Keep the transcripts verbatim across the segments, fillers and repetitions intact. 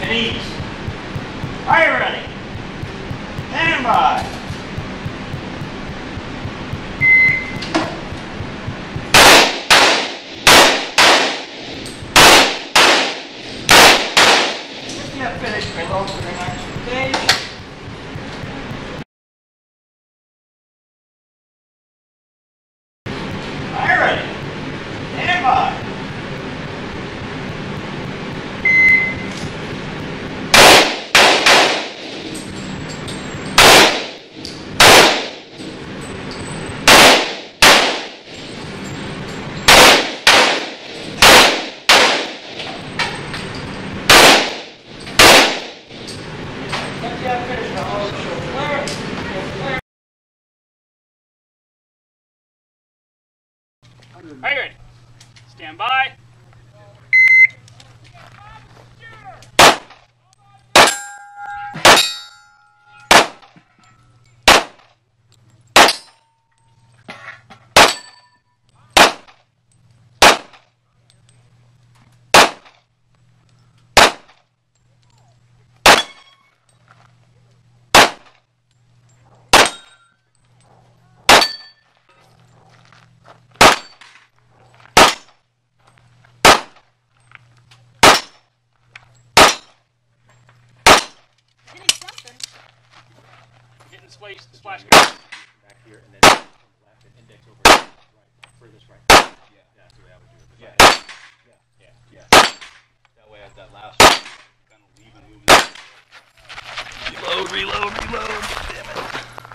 at ease. Are you ready? Stand by. If you have finished, reload for the next stage. Are you ready? Stand by. If you have finished, reload for clear. Clear. Are you ready? Stand by. Hitting the splash, splash guard. Back here and then left and index over right, furthest right. Yeah, that's the way I would do it. Yeah, yeah, yeah, yeah. That way, at that last one, kind of leave and move. Reload, reload, reload. Damn it.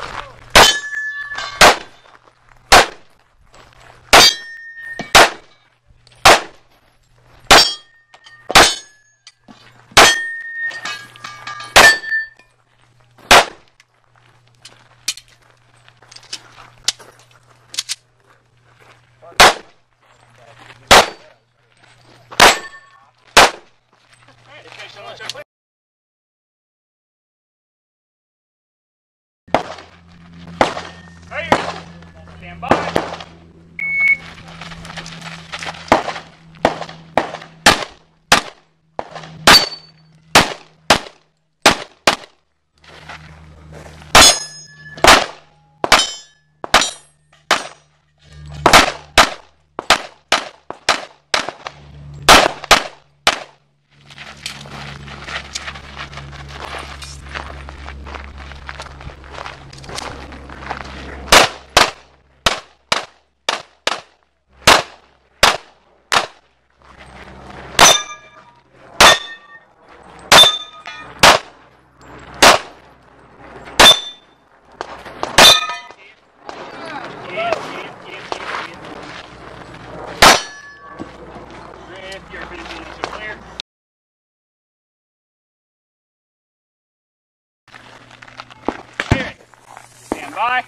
Stand by. Stand by.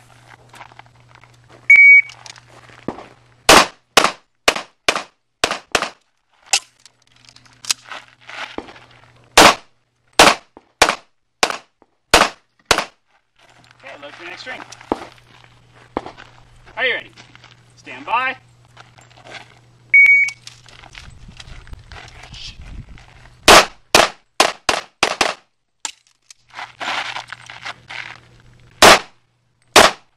Okay, load for the next string. Are you ready? Stand by.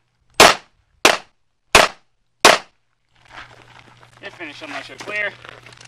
Hit finish on my show clear.